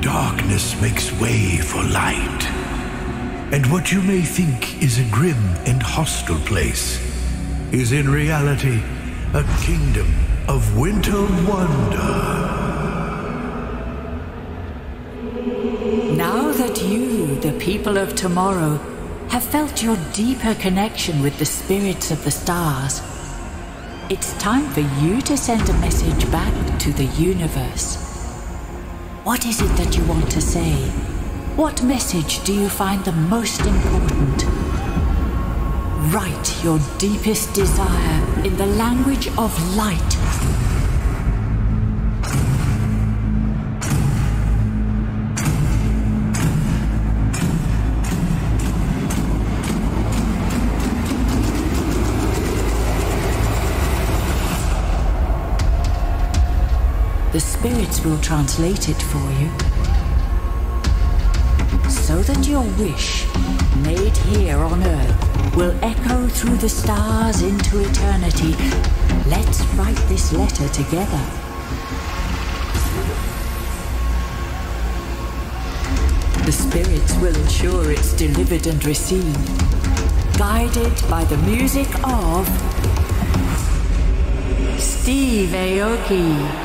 Darkness makes way for light. And what you may think is a grim and hostile place is in reality a kingdom of winter wonder. Now that you, the people of tomorrow, have felt your deeper connection with the spirits of the stars, it's time for you to send a message back to the universe. What is it that you want to say? What message do you find the most important? Write your deepest desire in the language of light. The spirits will translate it for you, so that your wish, made here on Earth, will echo through the stars into eternity. Let's write this letter together. The spirits will ensure it's delivered and received, guided by the music of Steve Aoki.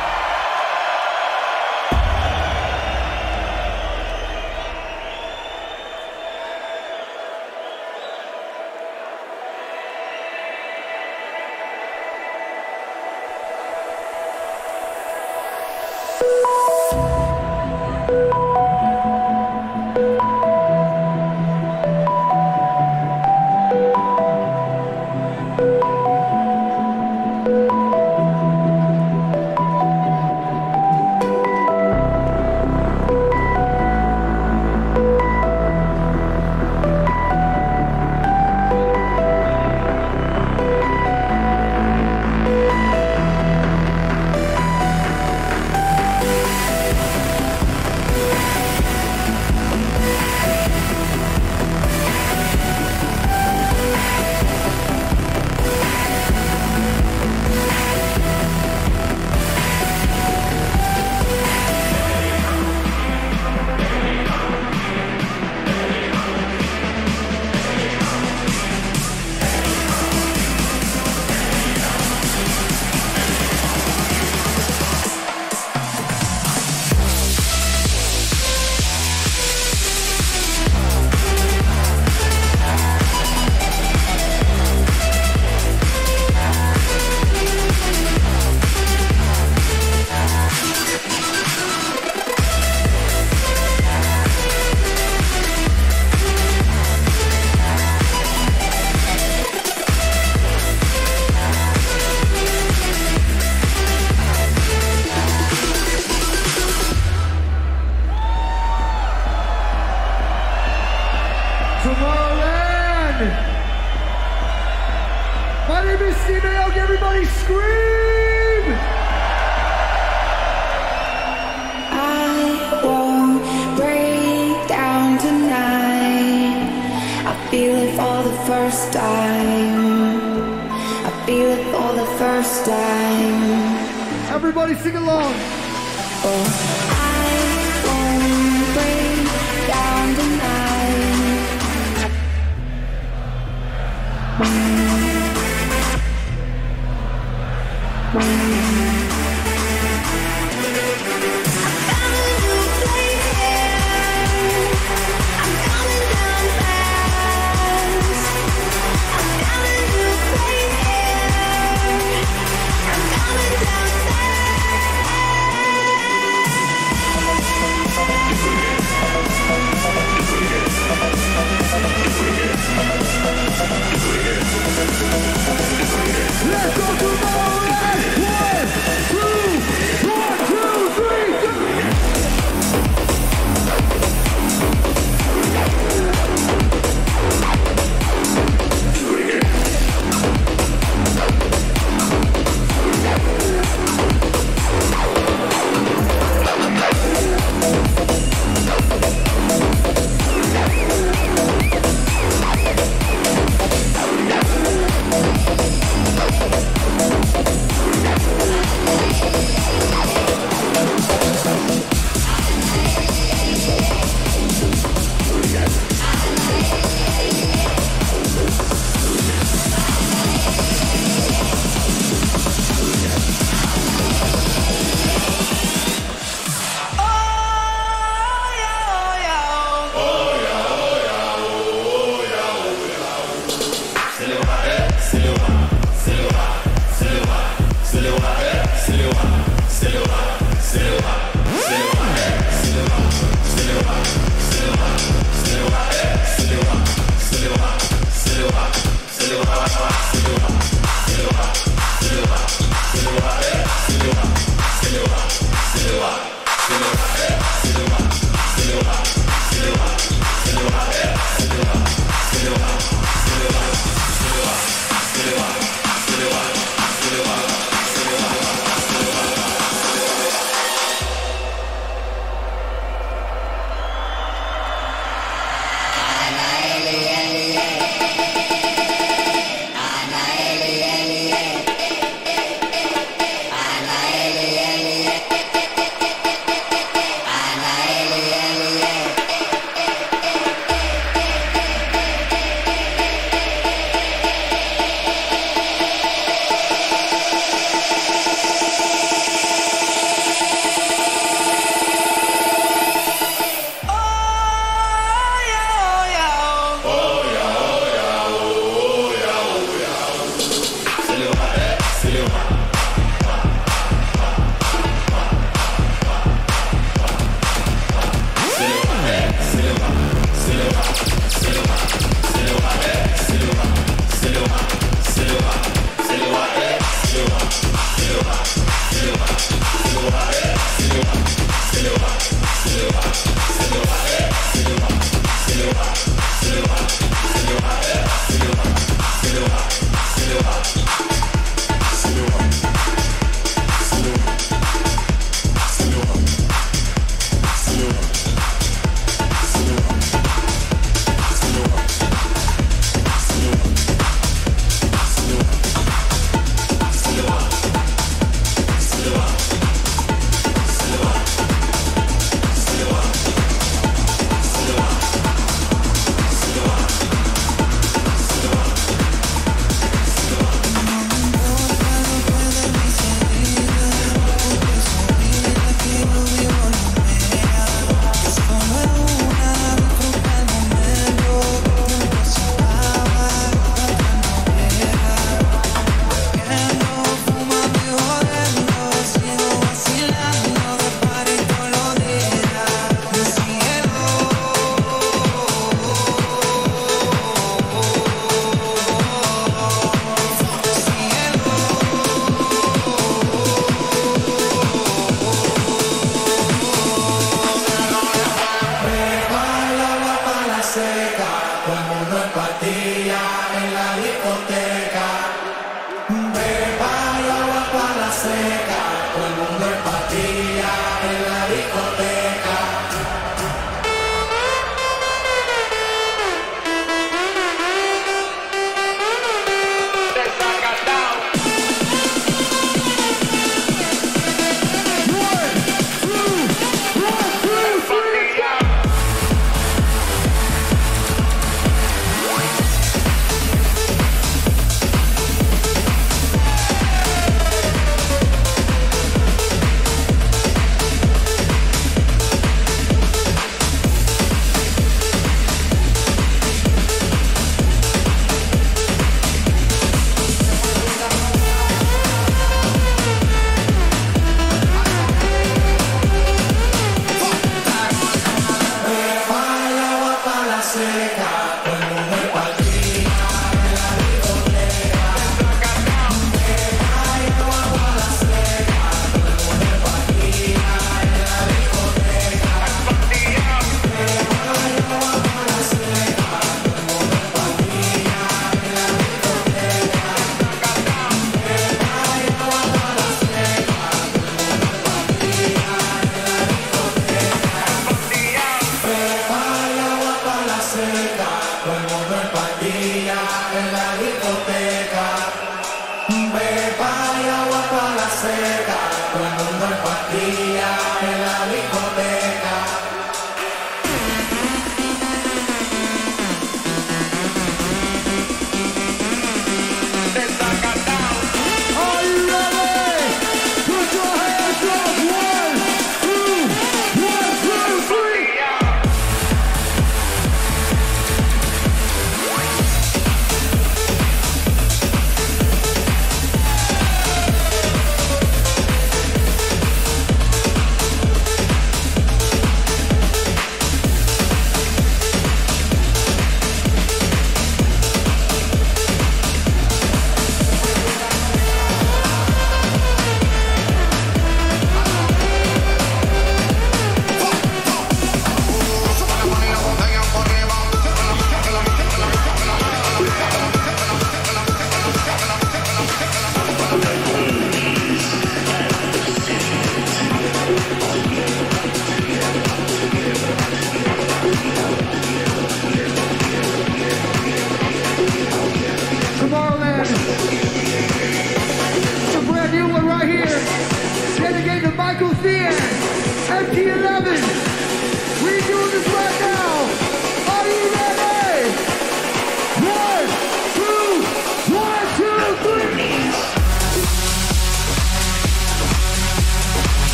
Everybody sing along. I won't break down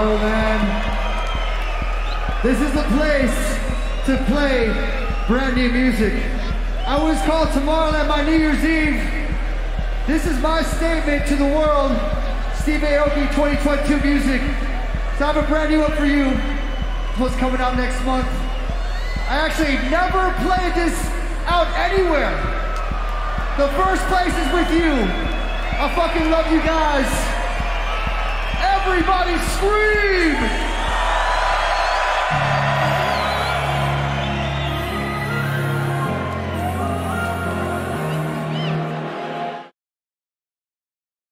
Tomorrowland. This is the place to play brand new music. I was called Tomorrowland by New Year's Eve. This is my statement to the world. Steve Aoki 2022 music. So I have a brand new one for you. It's what's coming out next month. I actually never played this out anywhere. The first place is with you. I fucking love you guys. Everybody scream!